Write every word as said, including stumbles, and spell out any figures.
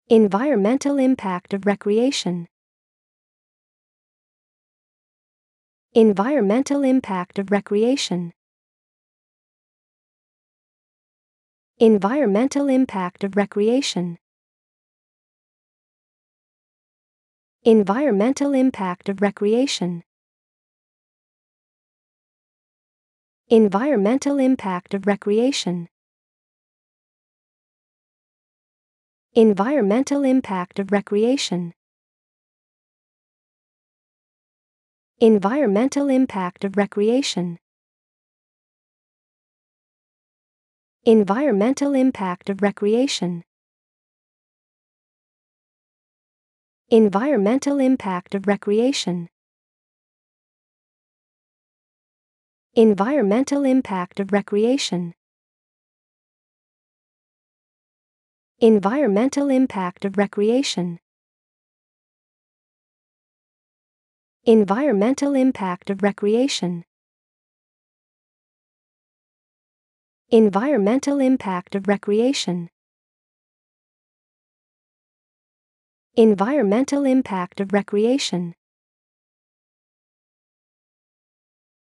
Environmental impact of recreation. Environmental impact of recreation. Environmental impact of recreation. Environmental impact of recreation. Environmental impact of recreation. Environmental impact of recreation. Environmental impact of recreation. Environmental impact of recreation. Environmental impact of recreation. Environmental impact of recreation. Environmental impact of recreation. Environmental impact of recreation. Environmental impact of recreation. Environmental impact of recreation.